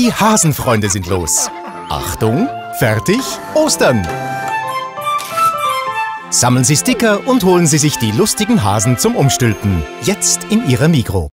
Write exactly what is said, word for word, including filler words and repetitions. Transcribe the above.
Die Hasenfreunde sind los. Achtung, fertig, Ostern! Sammeln Sie Sticker und holen Sie sich die lustigen Hasen zum Umstülpen. Jetzt in Ihrer Migros.